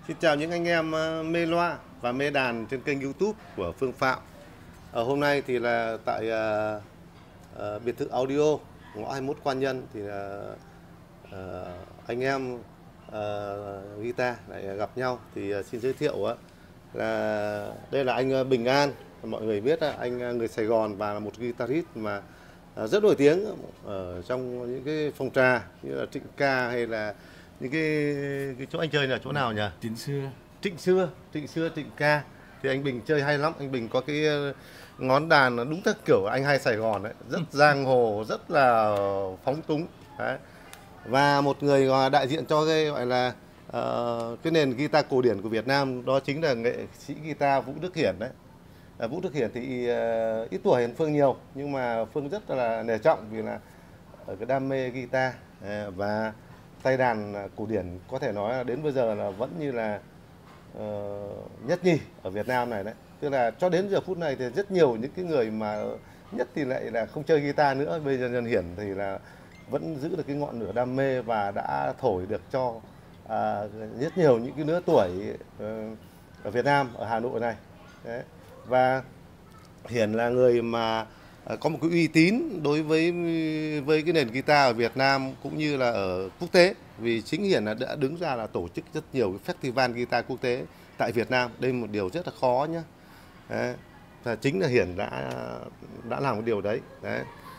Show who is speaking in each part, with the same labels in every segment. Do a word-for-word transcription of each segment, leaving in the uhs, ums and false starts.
Speaker 1: Xin chào những anh em ờ, mê loa và mê đàn trên kênh YouTube của Phương Phạm. Ở hôm nay thì là tại uh, uh, biệt thự audio ngõ hai mươi mốt Quan Nhân thì là uh, anh em uh, guitar lại gặp nhau thì uh, xin giới thiệu uh, là đây là anh Bình An, mọi người biết uh, anh người Sài Gòn và là một guitarist mà uh, rất nổi tiếng ở trong những cái phòng trà như là Trịnh Ca hay là những cái, cái chỗ anh chơi là chỗ nào nhỉ?
Speaker 2: Trịnh Xưa.
Speaker 1: Trịnh Xưa, Trịnh Xưa, Trịnh Ca. Thì anh Bình chơi hay lắm, anh Bình có cái ngón đàn đúng theo kiểu anh hai Sài Gòn đấy, rất giang hồ, rất là phóng túng. Đấy. Và một người đại diện cho cái gọi là uh, cái nền guitar cổ điển của Việt Nam, đó chính là nghệ sĩ guitar Vũ Đức Hiển đấy. À, Vũ Đức Hiển thì uh, ít tuổi hơn Phương nhiều, nhưng mà Phương rất là nể trọng vì là ở cái đam mê guitar uh, và tay đàn cổ điển có thể nói là đến bây giờ là vẫn như là uh, nhất nhì ở Việt Nam này đấy. Tức là cho đến giờ phút này thì rất nhiều những cái người mà nhất thì lại là không chơi guitar nữa. Bây giờ Nhân Hiển thì là vẫn giữ được cái ngọn lửa đam mê và đã thổi được cho uh, rất nhiều những cái lứa tuổi uh, ở Việt Nam, ở Hà Nội này. Đấy. Và Hiển là người mà có một cái uy tín đối với với cái nền guitar ở Việt Nam cũng như là ở quốc tế, vì chính Hiển là đã đứng ra là tổ chức rất nhiều cái festival guitar quốc tế tại Việt Nam. Đây là một điều rất là khó nhá. Đấy. Và chính là Hiển đã đã làm cái điều đấy. Đấy.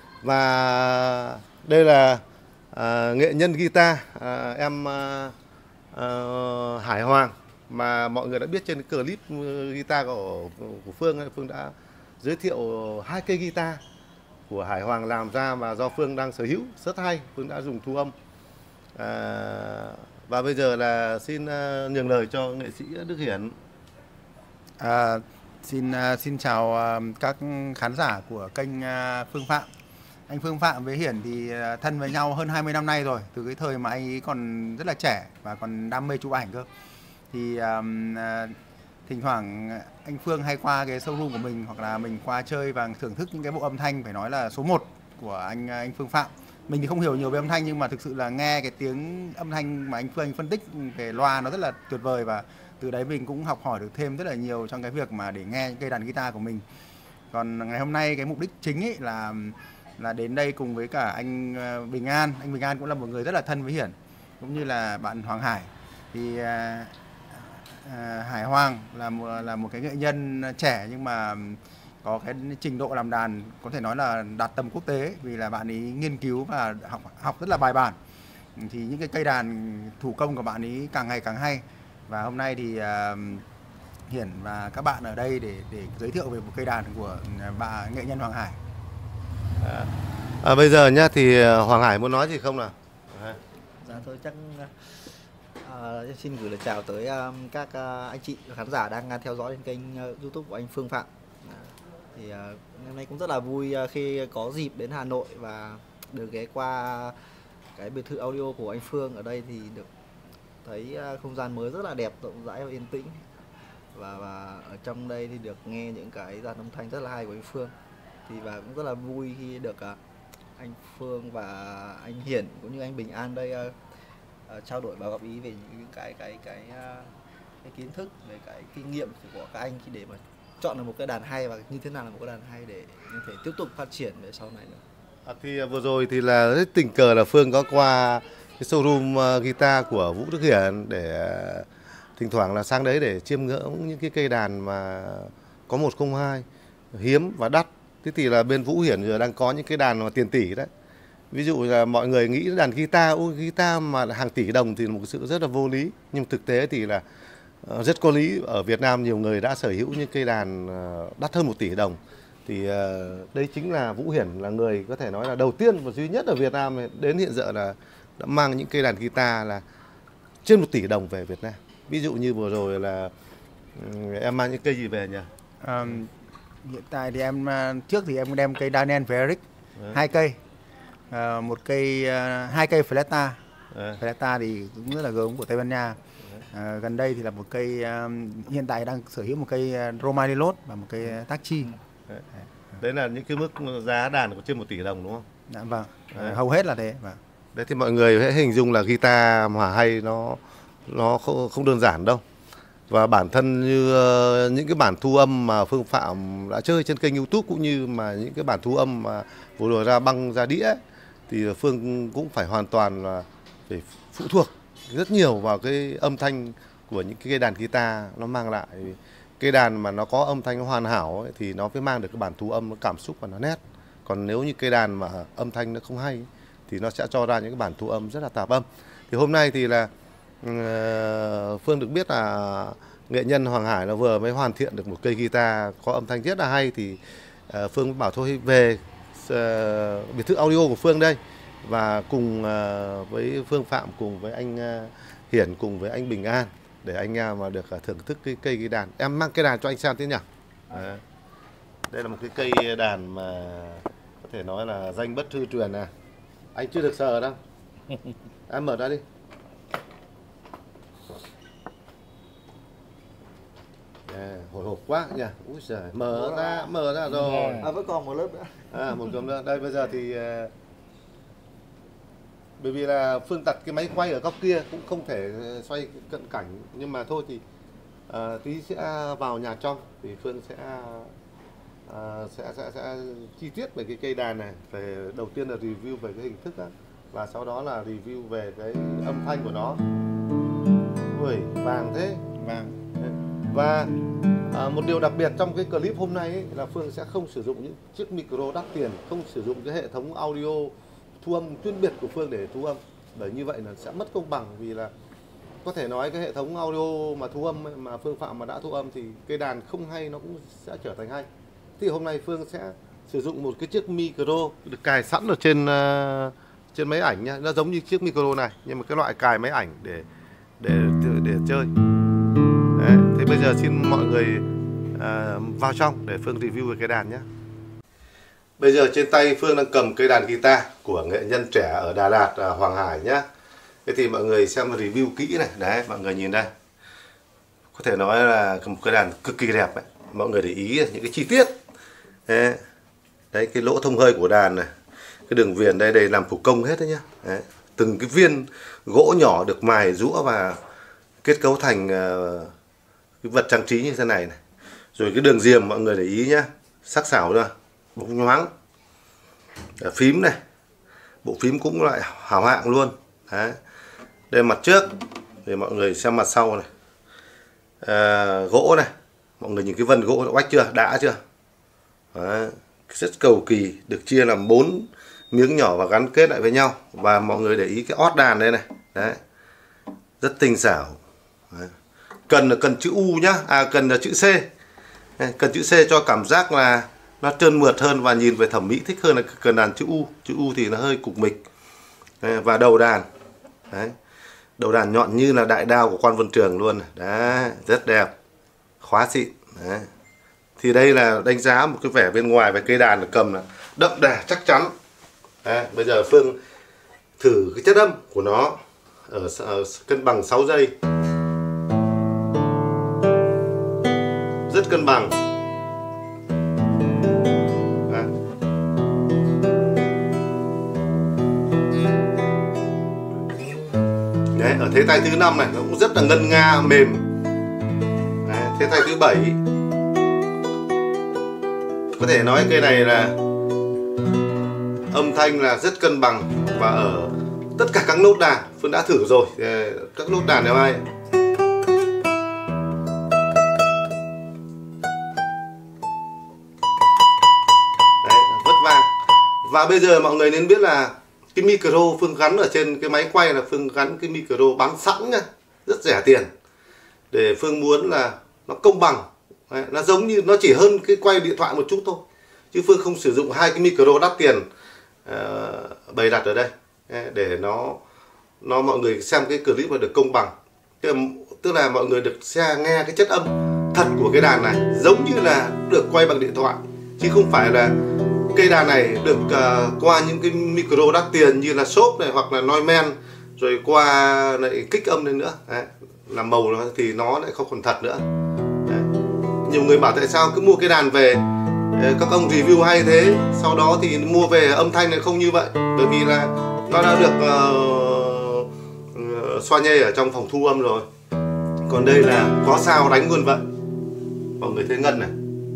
Speaker 1: Và đây là à, nghệ nhân guitar à, em à, à, Hải Hoàng mà mọi người đã biết trên cái clip guitar của, của Phương ấy. Phương đã giới thiệu hai cây guitar của Hải Hoàng làm ra và do Phương đang sở hữu rất hay. Phương đã dùng thu âm à, và bây giờ là xin uh, nhường lời cho nghệ sĩ Đức Hiển.
Speaker 2: À, xin uh, xin chào uh, các khán giả của kênh uh, Phương Phạm. Anh Phương Phạm với Hiển thì uh, thân với nhau hơn hai mươi năm nay rồi, từ cái thời mà anh ấy còn rất là trẻ và còn đam mê chụp ảnh cơ. Thì um, uh, thỉnh thoảng anh Phương hay qua cái showroom của mình hoặc là mình qua chơi và thưởng thức những cái bộ âm thanh phải nói là số một của anh anh Phương Phạm. Mình thì không hiểu nhiều về âm thanh nhưng mà thực sự là nghe cái tiếng âm thanh mà anh Phương anh phân tích về loa nó rất là tuyệt vời, và từ đấy mình cũng học hỏi được thêm rất là nhiều trong cái việc mà để nghe những cây đàn guitar của mình. Còn ngày hôm nay cái mục đích chính ấy là là đến đây cùng với cả anh Bình An. Anh Bình An cũng là một người rất là thân với Hiển, cũng như là bạn Hoàng Hải. Thì À, Hải Hoàng là một, là một cái nghệ nhân trẻ nhưng mà có cái trình độ làm đàn có thể nói là đạt tầm quốc tế, vì là bạn ấy nghiên cứu và học học rất là bài bản. Thì những cái cây đàn thủ công của bạn ấy càng ngày càng hay. Và hôm nay thì uh, Hiển và các bạn ở đây để để giới thiệu về một cây đàn của bà nghệ nhân Hoàng Hải.
Speaker 1: À, à, bây giờ nhá thì Hoàng Hải muốn nói gì không nào? À.
Speaker 3: Dạ thôi chắc À, xin gửi lời chào tới um, các uh, anh chị khán giả đang uh, theo dõi trên kênh uh, YouTube của anh Phương Phạm. À, thì uh, hôm nay cũng rất là vui uh, khi có dịp đến Hà Nội và được ghé qua cái biệt thự audio của anh Phương. Ở đây thì được thấy uh, không gian mới rất là đẹp, rộng rãi và yên tĩnh, và, và ở trong đây thì được nghe những cái dàn âm thanh rất là hay của anh Phương. Thì và cũng rất là vui khi được uh, anh Phương và anh Hiển cũng như anh Bình An đây uh, Uh, trao đổi và góp ý về những cái cái cái uh, cái kiến thức, về cái kinh nghiệm của các anh khi để mà chọn được một cái đàn hay và như thế nào là một cái đàn hay để có thể tiếp tục phát triển về sau này nữa.
Speaker 1: À, thì vừa rồi thì là rất tình cờ là Phương có qua cái showroom uh, guitar của Vũ Đức Hiển để uh, thỉnh thoảng là sang đấy để chiêm ngưỡng những cái cây đàn mà có một không hai hiếm và đắt. Thế thì là bên Vũ Hiển giờ đang có những cái đàn mà tiền tỷ đấy. Ví dụ là mọi người nghĩ đàn guitar, ôi guitar mà hàng tỷ đồng thì là một sự rất là vô lý. Nhưng thực tế thì là rất có lý. Ở Việt Nam nhiều người đã sở hữu những cây đàn đắt hơn một tỷ đồng. Thì đây chính là Vũ Hiển là người có thể nói là đầu tiên và duy nhất ở Việt Nam đến hiện giờ là đã mang những cây đàn guitar là trên một tỷ đồng về Việt Nam. Ví dụ như vừa rồi là em mang những cây gì về nhỉ?
Speaker 2: À, hiện tại thì em trước thì em đem cây Daniel về Eric, hai cây. À, một cây uh, hai cây Fleta, à. Fleta thì cũng rất là gớm của Tây Ban Nha. À, gần đây thì là một cây uh, hiện tại đang sở hữu một cây uh, Romanilot và một cây uh, Tachi.
Speaker 1: Đấy. Đấy là những cái mức giá đàn của trên một tỷ đồng đúng không?
Speaker 2: Dạ, vâng, à, hầu hết là thế. Vâng.
Speaker 1: Đấy thì mọi người hãy hình dung là guitar mà hay nó nó không, không đơn giản đâu. Và bản thân như uh, những cái bản thu âm mà Phương Phạm đã chơi trên kênh YouTube, cũng như mà những cái bản thu âm mà vừa rồi ra băng ra đĩa ấy, thì Phương cũng phải hoàn toàn là phải phụ thuộc rất nhiều vào cái âm thanh của những cái cây đàn guitar nó mang lại. Cây đàn mà nó có âm thanh hoàn hảo ấy, thì nó mới mang được cái bản thu âm nó cảm xúc và nó nét. Còn nếu như cây đàn mà âm thanh nó không hay thì nó sẽ cho ra những cái bản thu âm rất là tạp âm. Thì hôm nay thì là uh, Phương được biết là nghệ nhân Hoàng Hải nó vừa mới hoàn thiện được một cây guitar có âm thanh rất là hay, thì uh, Phương bảo thôi về uh, biệt thự audio của Phương đây, và cùng uh, với Phương Phạm, cùng với anh uh, Hiển, cùng với anh Bình An để anh em mà được uh, thưởng thức cái cây ghi đàn. Em mang cây đàn cho anh xem thế nhỉ? À, đây là một cái cây đàn mà có thể nói là danh bất hư truyền nè. Anh chưa được sờ đâu. Em mở ra đi. À, hồi hộp quá nhỉ. Úi giời, mở ra, mở ra rồi.
Speaker 3: À, vẫn còn một lớp nữa.
Speaker 1: À, một lớp nữa. Đây bây giờ thì uh, bởi vì là Phương đặt cái máy quay ở góc kia cũng không thể xoay cận cảnh, nhưng mà thôi thì uh, tí sẽ vào nhà trong thì Phương sẽ uh, sẽ, sẽ sẽ chi tiết về cái cây đàn này. Về đầu tiên là review về cái hình thức đó, và sau đó là review về cái âm thanh của nó. Ui, vàng thế.
Speaker 2: Vàng.
Speaker 1: Và à, một điều đặc biệt trong cái clip hôm nay ấy, là Phương sẽ không sử dụng những chiếc micro đắt tiền, không sử dụng cái hệ thống audio thu âm chuyên biệt của Phương để thu âm, bởi như vậy là sẽ mất công bằng. Vì là có thể nói cái hệ thống audio mà thu âm ấy, mà Phương Phạm mà đã thu âm thì cây đàn không hay nó cũng sẽ trở thành hay. Thì hôm nay Phương sẽ sử dụng một cái chiếc micro được cài sẵn ở trên uh, trên máy ảnh nhá, nó giống như chiếc micro này, nhưng mà cái loại cài máy ảnh để để để, để chơi. Đấy, thế bây giờ xin mọi người à, vào trong để Phương review về cái đàn nhé. Bây giờ trên tay Phương đang cầm cây đàn guitar của nghệ nhân trẻ ở Đà Lạt, à, Hoàng Hải nhé. Thế thì mọi người xem review kỹ này, đấy mọi người nhìn đây. Có thể nói là một cái đàn cực kỳ đẹp đấy. Mọi người để ý những cái chi tiết. Đấy, đấy cái lỗ thông hơi của đàn này, cái đường viền đây đây làm thủ công hết đấy nhá. Đấy, từng cái viên gỗ nhỏ được mài rũa và kết cấu thành uh, cái vật trang trí như thế này này. Rồi cái đường diềm mọi người để ý nhá, sắc sảo ra, bóng nhoáng. Ở phím này, bộ phím cũng lại hảo hạng luôn. Đấy. Đây mặt trước, thì mọi người xem mặt sau này. À, gỗ này, mọi người nhìn cái vân gỗ đã oách chưa, đã chưa? Đấy. Rất cầu kỳ, được chia làm bốn miếng nhỏ và gắn kết lại với nhau. Và mọi người để ý cái ót đàn đây này, đấy, rất tinh xảo. Đấy. Cần là cần chữ U nhá, à cần là chữ C. Đấy, cần chữ C cho cảm giác là nó trơn mượt hơn và nhìn về thẩm mỹ thích hơn là cần đàn chữ U. Chữ U thì nó hơi cục mịch. Đấy, và đầu đàn, đấy, đầu đàn nhọn như là đại đao của Quan Vân Trường luôn. Đấy, rất đẹp, khóa xịn. Đấy. Thì đây là đánh giá một cái vẻ bên ngoài về cây đàn cầm là đậm đà chắc chắn. Đấy, bây giờ Phương thử cái chất âm của nó ở, ở cân bằng sáu giây. Rất cân bằng. Đấy. Đấy, ở thế tay thứ năm này nó cũng rất là ngân nga mềm. Đấy, thế tay thứ bảy có thể nói cây này là âm thanh là rất cân bằng, và ở tất cả các nốt đàn Phương đã thử rồi, các nốt đàn đều hay. Đấy, vất vang. Và bây giờ mọi người nên biết là cái micro Phương gắn ở trên cái máy quay là Phương gắn cái micro bán sẵn nha, rất rẻ tiền, để Phương muốn là nó công bằng. Đấy, nó giống như nó chỉ hơn cái quay điện thoại một chút thôi, chứ Phương không sử dụng hai cái micro đắt tiền uh, bày đặt ở đây để nó nó mọi người xem cái clip mà được công bằng. Tức là, tức là mọi người được xe nghe cái chất âm thật của cái đàn này giống như là được quay bằng điện thoại, chứ không phải là cây đàn này được uh, qua những cái micro đắt tiền như là Shop này hoặc là Neumann, rồi qua lại kích âm lên nữa. Đấy, làm màu nó thì nó lại không còn thật nữa. Đấy. Nhiều người bảo tại sao cứ mua cái đàn về các ông review hay thế, sau đó thì mua về âm thanh này không như vậy, bởi vì là nó đã được uh, uh, xoa nhê ở trong phòng thu âm rồi. Còn đây là có sao đánh luôn vậy. Mọi người thấy ngân này.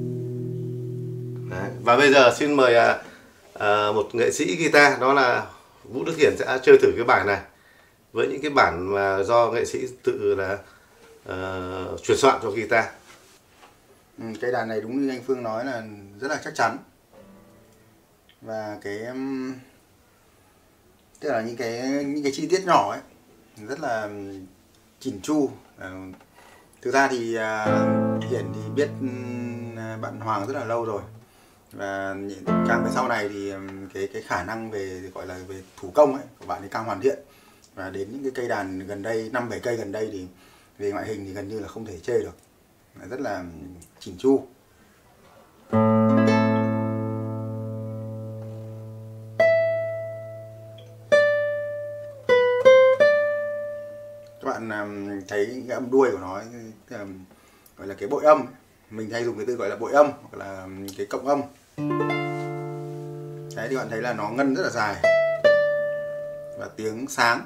Speaker 1: Đấy. Và bây giờ xin mời à, à, một nghệ sĩ guitar, đó là Vũ Đức Hiển sẽ chơi thử cái bài này với những cái bản mà do nghệ sĩ tự là uh, chuyển soạn cho guitar.
Speaker 2: Ừ, cây đàn này đúng như anh Phương nói là rất là chắc chắn, và cái um, tức là những cái những cái chi tiết nhỏ ấy rất là chỉn chu. À, thực ra thì uh, Hiển thì biết uh, bạn Hoàng rất là lâu rồi, và càng về sau này thì um, cái cái khả năng về gọi là về thủ công ấy của bạn ấy càng hoàn thiện, và đến những cái cây đàn gần đây năm bảy cây gần đây thì về ngoại hình thì gần như là không thể chê được, rất là chỉn chu. Các bạn thấy cái âm đuôi của nó gọi là cái bội âm, mình hay dùng cái từ gọi là bội âm hoặc là cái cộng âm. Đấy thì bạn thấy là nó ngân rất là dài và tiếng sáng.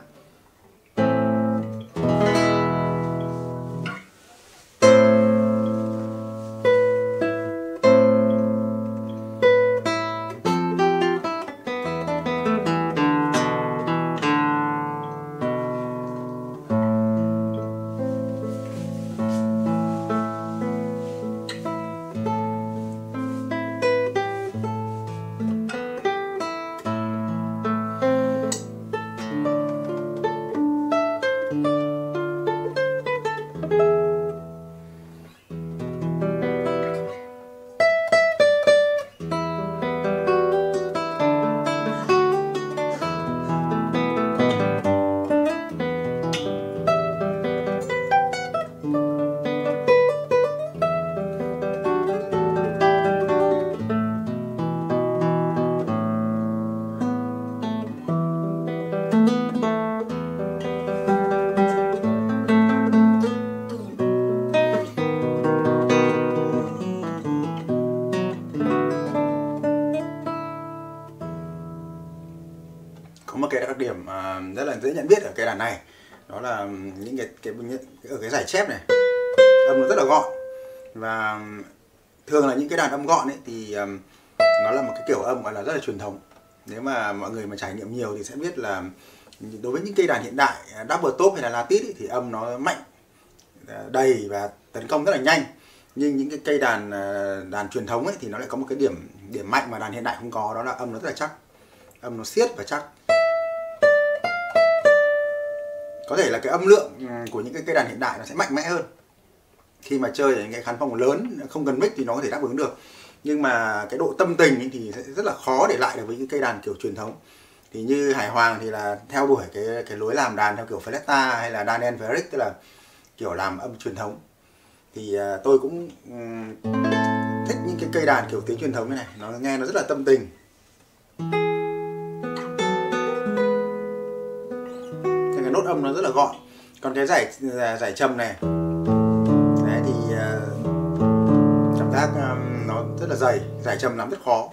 Speaker 2: Có một cái đặc điểm rất là dễ nhận biết ở cây đàn này, đó là những cái, cái ở cái giải chép này âm nó rất là gọn, và thường là những cái đàn âm gọn ấy thì nó là một cái kiểu âm gọi là rất là truyền thống. Nếu mà mọi người mà trải nghiệm nhiều thì sẽ biết là đối với những cây đàn hiện đại double top hay là latit ấy, thì âm nó mạnh, đầy và tấn công rất là nhanh. Nhưng những cái cây đàn đàn truyền thống ấy thì nó lại có một cái điểm điểm mạnh mà đàn hiện đại không có, đó là âm nó rất là chắc, âm nó siết và chắc. Có thể là cái âm lượng của những cái cây đàn hiện đại nó sẽ mạnh mẽ hơn. Khi mà chơi ở những cái khán phòng lớn không cần mic thì nó có thể đáp ứng được. Nhưng mà cái độ tâm tình thì sẽ rất là khó để lại được với cái cây đàn kiểu truyền thống. Thì như Hải Hoàng thì là theo đuổi cái cái lối làm đàn theo kiểu Fleta hay là Daniel Ferrick, tức là kiểu làm âm truyền thống. Thì uh, tôi cũng um, thích những cái cây đàn kiểu tiếng truyền thống như này, nó nghe nó rất là tâm tình. Cái nốt âm nó rất là gọn. Còn cái giải giải trầm này, đấy thì uh, cảm giác um, nó rất là dày, giải trầm nắm rất khó.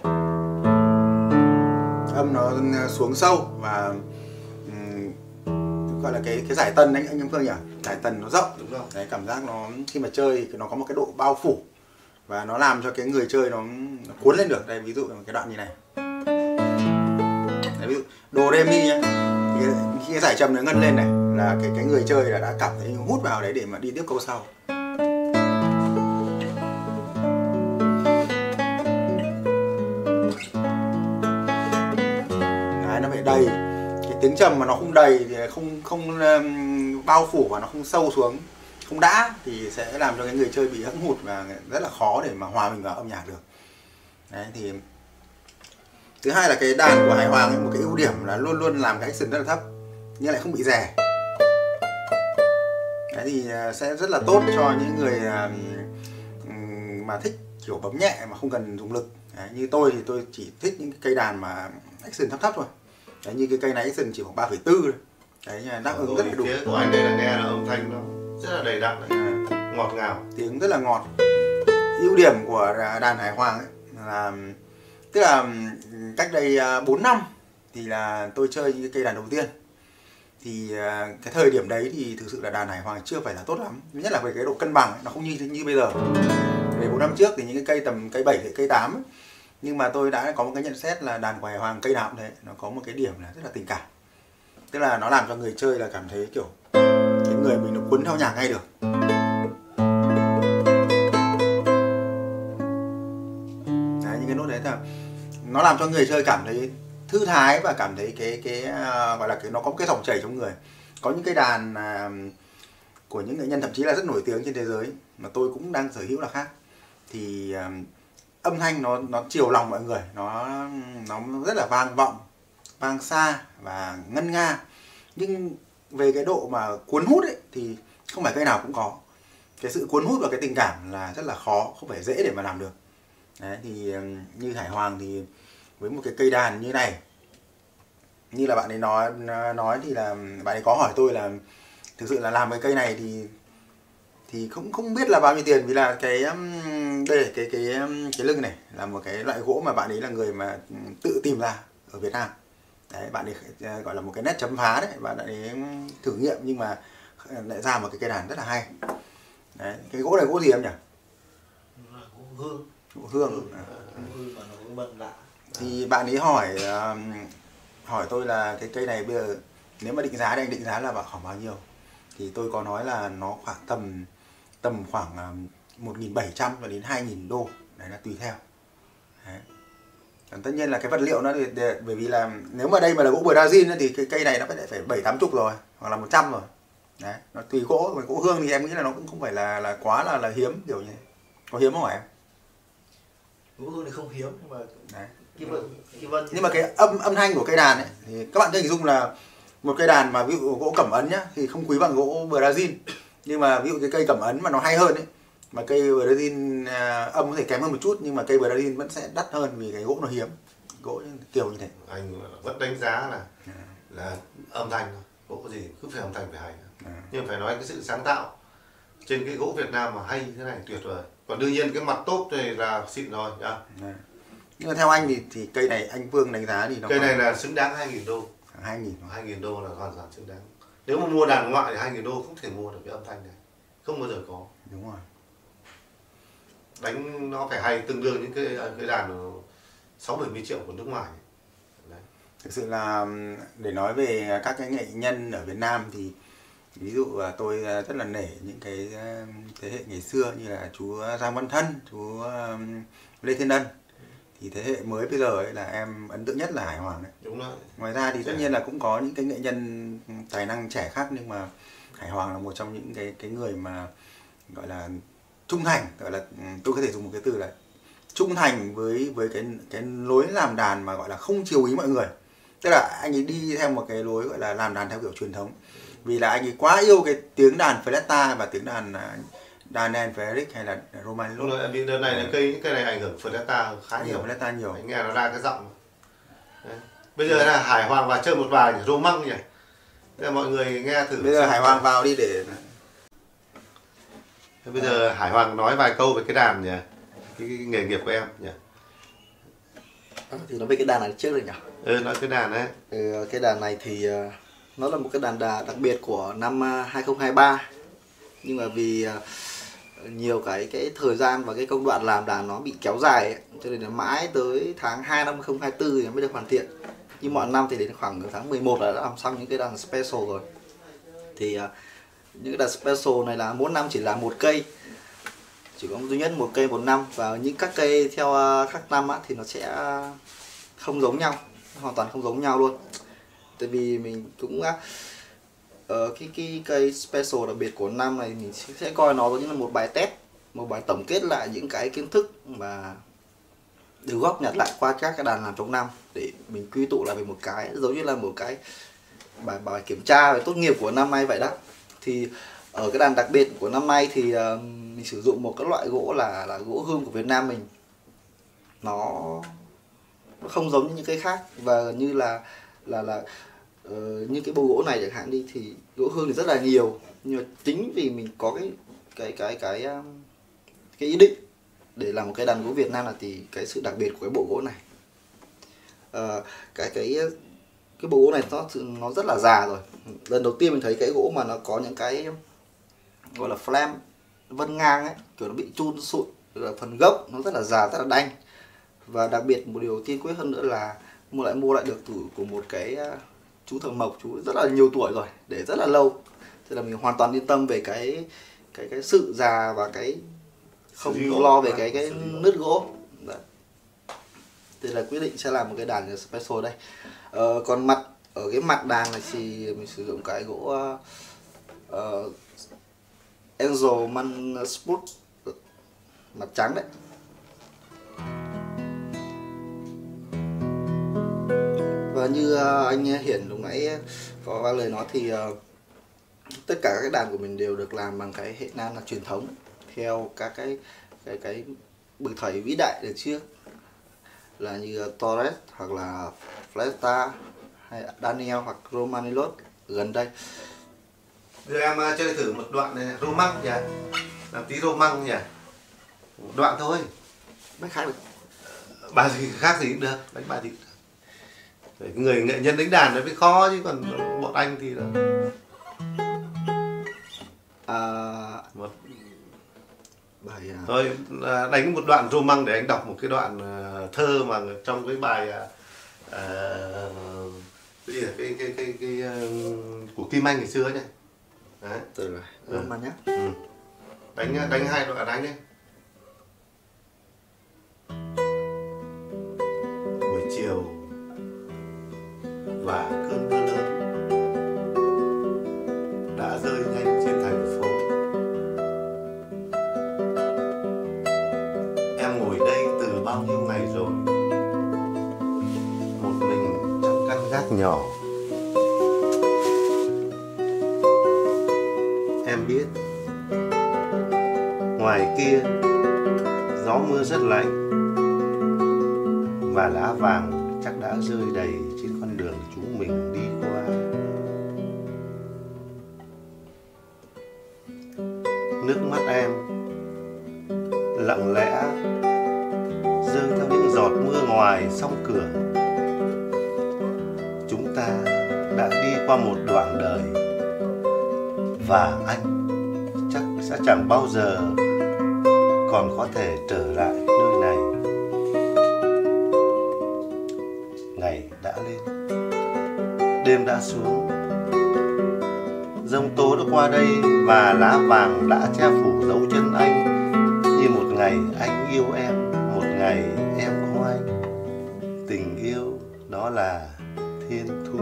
Speaker 2: Âm nó xuống sâu và um, gọi là cái cái giải tân anh anh Phương nhỉ, giải tần nó rộng, đúng không? Đấy, cảm giác nó khi mà chơi thì nó có một cái độ bao phủ và nó làm cho cái người chơi nó, nó cuốn lên được. Đây ví dụ cái đoạn như này, đấy, ví dụ đồ re mi nhá, thì khi cái giải trầm nó ngân lên này là cái cái người chơi là đã cảm thấy hút vào đấy để mà đi tiếp câu sau. Đấy, nó phải đầy. Cái tiếng trầm mà nó không đầy thì không không um, bao phủ và nó không sâu xuống, không đã, thì sẽ làm cho cái người chơi bị hẫng hụt và rất là khó để mà hòa mình vào âm nhạc được. Đấy thì thứ hai là cái đàn của Hải Hoàng ấy, một cái ưu điểm là luôn luôn làm cái action rất là thấp nhưng lại không bị rè. Đấy thì sẽ rất là tốt cho những người um, mà thích kiểu bấm nhẹ mà không cần dùng lực. Đấy, như tôi thì tôi chỉ thích những cái cây đàn mà action thấp thấp thôi. Đấy, như cái cây này action chỉ khoảng ba phẩy bốn thôi. Đấy, đáp ứng rất là đủ.
Speaker 1: Phía của anh đây là nghe là âm thanh nó rất là đầy đặn, à, ngọt ngào,
Speaker 2: tiếng rất là ngọt. Ưu điểm của đàn Hải Hoàng ấy là tức là cách đây bốn năm thì là tôi chơi những cái cây đàn đầu tiên. thì à, cái thời điểm đấy thì thực sự là đàn hải hoàng chưa phải là tốt lắm, nhất là về cái độ cân bằng ấy, nó không như như bây giờ. Về bốn năm trước thì những cái cây tầm cây bảy cây tám ấy, nhưng mà tôi đã có một cái nhận xét là đàn của hải hoàng cây nào cũng thế, nó có một cái điểm là rất là tình cảm, tức là nó làm cho người chơi là cảm thấy kiểu cái người mình nó cuốn theo nhạc ngay được. Đấy, những cái nốt đấy là nó làm cho người chơi cảm thấy thư thái và cảm thấy cái cái uh, gọi là cái nó có cái dòng chảy trong người. Có những cái đàn uh, của những nghệ nhân thậm chí là rất nổi tiếng trên thế giới mà tôi cũng đang sở hữu là khác, thì uh, âm thanh nó nó chiều lòng mọi người, nó nó rất là vang vọng, vang xa và ngân nga, nhưng về cái độ mà cuốn hút ấy thì không phải cây nào cũng có. Cái sự cuốn hút và cái tình cảm là rất là khó, không phải dễ để mà làm được. Đấy, thì như hải hoàng thì với một cái cây đàn như này, như là bạn ấy nói nói thì là bạn ấy có hỏi tôi là thực sự là làm cái cây này thì thì không không biết là bao nhiêu tiền, vì là cái đây cái cái cái lưng này là một cái loại gỗ mà bạn ấy là người mà tự tìm ra ở Việt Nam. Đấy, bạn ấy gọi là một cái nét chấm phá đấy, bạn ấy thử nghiệm nhưng mà lại ra một cái cây đàn rất là hay. Đấy, cái gỗ này gỗ gì em nhỉ?
Speaker 3: Gỗ hương.
Speaker 2: Gỗ hương. À.
Speaker 3: Hương và nó cũng bận lạ.
Speaker 2: Thì bạn ấy hỏi hỏi tôi là cái cây này bây giờ nếu mà định giá thì anh định giá là vào khoảng bao nhiêu? Thì tôi có nói là nó khoảng tầm tầm khoảng một nghìn bảy trăm và đến hai nghìn đô, đấy là tùy theo. Đấy. Còn tất nhiên là cái vật liệu nó thì, bởi vì là nếu mà đây mà là gỗ Brazil thì cái cây này nó phải phải bảy tám chục rồi, hoặc là một trăm rồi. Đấy, nó tùy gỗ, mà gỗ hương thì em nghĩ là nó cũng không phải là là quá là là hiếm kiểu như thế. Có hiếm không hả em?
Speaker 3: Gỗ hương thì không hiếm, nhưng mà
Speaker 2: đấy.
Speaker 3: Cái vân, cái vân
Speaker 2: Nhưng mà cái âm âm thanh của cây đàn ấy thì các bạn thấy hình dung là một cây đàn mà ví dụ gỗ cẩm ấn nhá thì không quý bằng gỗ Brazil, nhưng mà ví dụ cái cây cẩm ấn mà nó hay hơn ấy, mà cây Brazil âm có thể kém hơn một chút, nhưng mà cây Brazil vẫn sẽ đắt hơn vì cái gỗ nó hiếm, gỗ kiểu như thế.
Speaker 1: Anh vẫn đánh giá là là âm thanh thôi, gỗ gì cứ phải âm thanh phải hay, à. Nhưng phải nói cái sự sáng tạo trên cái gỗ Việt Nam mà hay thế này tuyệt vời. Còn đương nhiên cái mặt tốt này là xịn rồi nhá.
Speaker 2: À. Nhưng mà theo anh thì thì cây này anh Vương đánh giá thì nó
Speaker 1: cây này là xứng đáng hai nghìn đô.
Speaker 2: hai nghìn
Speaker 1: hai nghìn đô là hoàn toàn xứng đáng. Nếu mà mua đàn ngoại thì hai nghìn đô không thể mua được cái âm thanh này, không bao giờ có.
Speaker 2: Đúng rồi.
Speaker 1: Đánh nó phải hay tương đương những cái cái đàn sáu bảy mươi triệu của nước ngoài. Đấy.
Speaker 2: Thực sự là để nói về các cái nghệ nhân ở Việt Nam thì ví dụ tôi rất là nể những cái thế hệ ngày xưa như là chú Giang Văn Thân, chú Lê Thiên Ân. Thì thế hệ mới bây giờ ấy là em ấn tượng nhất là Hải Hoàng đấy.
Speaker 1: Đúng rồi.
Speaker 2: Ngoài ra thì tất nhiên là cũng có những cái nghệ nhân tài năng trẻ khác, nhưng mà Hải Hoàng là một trong những cái cái người mà gọi là trung thành, gọi là tôi có thể dùng một cái từ là trung thành với với cái cái lối làm đàn mà gọi là không chiều ý mọi người. Tức là anh ấy đi theo một cái lối gọi là làm đàn theo kiểu truyền thống. Vì là anh ấy quá yêu cái tiếng đàn fleta và tiếng đàn Daniel Frederick hay là Roman
Speaker 1: Đúng rồi, vì đợt này là cây những cây này ảnh hưởng fleta khá nhiều.
Speaker 2: Fleta nhiều.
Speaker 1: Anh nghe nó ra cái giọng. Đấy. Bây giờ là Hải Hoàng vào chơi một bài Roman nhỉ. Bây giờ mọi người nghe thử.
Speaker 2: Bây giờ Hải Hoàng vào đi để.
Speaker 1: Thế bây giờ Hải Hoàng nói vài câu về cái đàn nhỉ, cái, cái nghề nghiệp của em nhỉ.
Speaker 3: Thì nói về cái đàn này trước rồi nhỉ.
Speaker 1: Ừ, nói cái đàn đấy.
Speaker 3: Ừ, cái đàn này thì nó là một cái đàn đà đặc biệt của năm hai không hai ba, nhưng mà vì nhiều cái cái thời gian và cái công đoạn làm đàn nó bị kéo dài ấy, cho nên là mãi tới tháng hai năm hai không hai tư thì nó mới được hoàn thiện. Như mọi năm thì đến khoảng tháng mười một là đã làm xong những cái đàn special rồi. Thì uh, những cái đàn special này là mỗi năm chỉ là một cây, chỉ có duy nhất một cây một năm, và những các cây theo uh, các năm á, thì nó sẽ không giống nhau, hoàn toàn không giống nhau luôn. Tại vì mình cũng uh, uh, cái cái cây special đặc biệt của năm này mình sẽ coi nó giống như là một bài test, một bài tổng kết lại những cái kiến thức mà được góp nhặt lại qua các cái đàn làm trong năm, để mình quy tụ lại về một cái giống như là một cái bài bài kiểm tra về tốt nghiệp của năm nay vậy đó. Thì ở cái đàn đặc biệt của năm nay thì uh, mình sử dụng một cái loại gỗ là là gỗ hương của Việt Nam mình, nó, nó không giống như những cây khác, và như là là là uh, như cái bầu gỗ này chẳng hạn đi thì gỗ hương thì rất là nhiều, nhưng mà chính vì mình có cái cái cái cái um, cái ý định để làm một cái đàn gỗ Việt Nam là thì cái sự đặc biệt của cái bộ gỗ này, uh, cái cái cái bộ gỗ này nó nó rất là già rồi. Lần đầu tiên mình thấy cái gỗ mà nó có những cái gọi là flame vân ngang ấy, kiểu nó bị chun sụn, là phần gốc nó rất là già, rất là đanh. Và đặc biệt một điều tiên quyết hơn nữa là mua lại mua lại được từ của một cái chú thợ mộc, chú rất là nhiều tuổi rồi, để rất là lâu. Thế là mình hoàn toàn yên tâm về cái cái cái sự già và cái không lo về cái cái nứt gỗ. Đấy. Thế là quyết định sẽ làm một cái đàn special đây. Ờ, còn mặt ở cái mặt đàn này thì mình sử dụng cái gỗ uh, Angel Mansput mặt trắng đấy. Và như uh, anh Hiển lúc nãy có vang lời nói thì uh, tất cả các đàn của mình đều được làm bằng cái hệ nan là truyền thống theo các cái cái cái bậc thầy vĩ đại từ trước, là như Torres hoặc là Flesta hay Daniel hoặc Romanillos gần đây.
Speaker 1: Giờ em uh, chơi thử một đoạn này, Roman nhỉ, làm tí Roman nhỉ, một đoạn thôi.
Speaker 3: Bài khác được,
Speaker 1: bài gì khác gì cũng được, đánh bài gì cũng được. Người nghệ nhân đánh đàn nó mới khó chứ còn bọn anh thì là
Speaker 3: à,
Speaker 1: một
Speaker 3: bài à...
Speaker 1: thôi đánh một đoạn Roman để anh đọc một cái đoạn thơ mà trong cái bài uh, cái, cái, cái, cái, cái, cái uh, của Kim Anh ngày xưa nhỉ. Đấy.
Speaker 3: Từ rồi, Roman ừ. nhé.
Speaker 1: Ừ. Đánh đánh hai đoạn đánh đi. Buổi chiều và cơn mưa lớn đã rơi nhanh trên thành phố. Em ngồi đây từ bao nhiêu ngày rồi, một mình trong căn gác nhỏ. Em biết ngoài kia gió mưa rất lạnh và lá vàng chắc đã rơi đầy trên con đường chúng mình đi qua. Nước mắt em lặng lẽ rơi theo những giọt mưa ngoài song cửa. Chúng ta đã đi qua một đoạn đời và anh chắc sẽ chẳng bao giờ còn có thể trở lại nơi này. Ngày đã lên, đêm đã xuống, giông tố đã qua đây và lá vàng đã che phủ dấu chân anh. Như một ngày anh yêu em, một ngày em có anh. Tình yêu đó là thiên thu.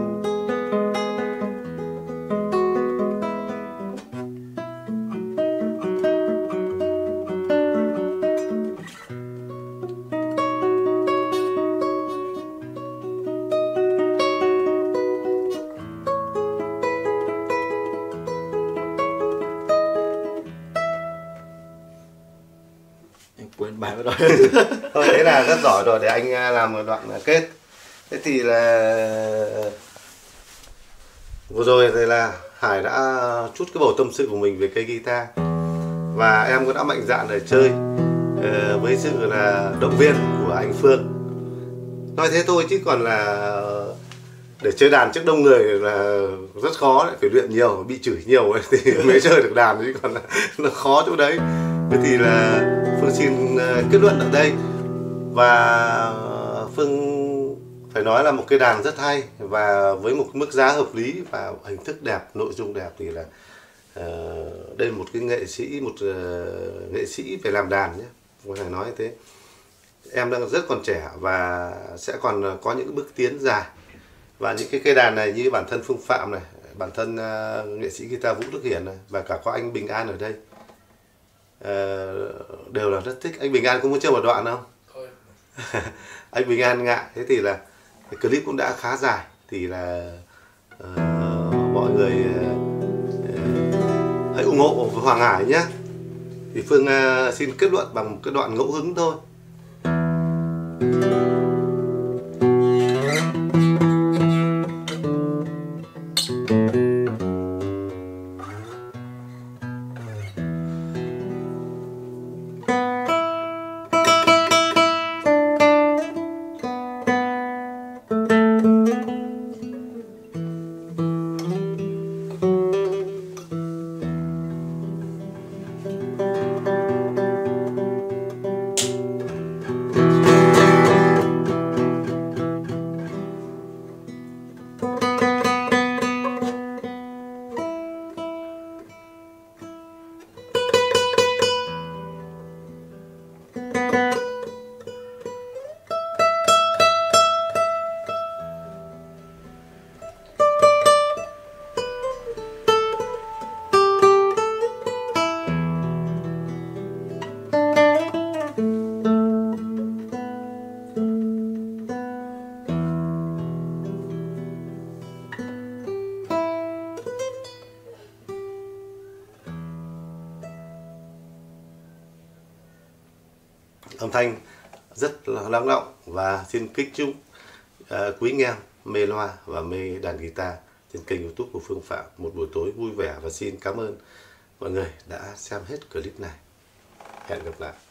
Speaker 3: Quên bài rồi.
Speaker 1: Thôi thế là rất giỏi rồi, để anh làm một đoạn kết. Thế thì là vừa rồi thì là Hải đã chút cái bầu tâm sự của mình về cây guitar và em cũng đã mạnh dạn để chơi với sự là động viên của anh Phương. Nói thế thôi chứ còn là để chơi đàn trước đông người là rất khó đấy, phải luyện nhiều, bị chửi nhiều ấy, thì mới chơi được đàn, chứ còn là nó khó chỗ đấy. Thế thì là Phương xin kết luận ở đây, và Phương phải nói là một cái đàn rất hay và với một mức giá hợp lý và hình thức đẹp, nội dung đẹp, thì là uh, đây là một cái nghệ sĩ, một uh, nghệ sĩ phải làm đàn nhé, có thể nói thế. Em đang rất còn trẻ và sẽ còn có những bước tiến dài, và những cái cây đàn này như bản thân Phương Phạm này, bản thân uh, nghệ sĩ guitar Vũ Đức Hiển này, và cả có anh Bình An ở đây uh, đều là rất thích. Anh Bình An cũng muốn chơi một đoạn không? Anh Bình An ngại. Thế thì là cái clip cũng đã khá dài, thì là uh, mọi người uh, hãy ủng hộ với Hoàng Hải nhé. Thì Phương uh, xin kết luận bằng một cái đoạn ngẫu hứng thôi. âm thanh rất là lắng động, và xin kính chúc uh, quý nghe mê loa và mê đàn guitar trên kênh YouTube của Phương Phạm một buổi tối vui vẻ, và xin cảm ơn mọi người đã xem hết clip này. Hẹn gặp lại.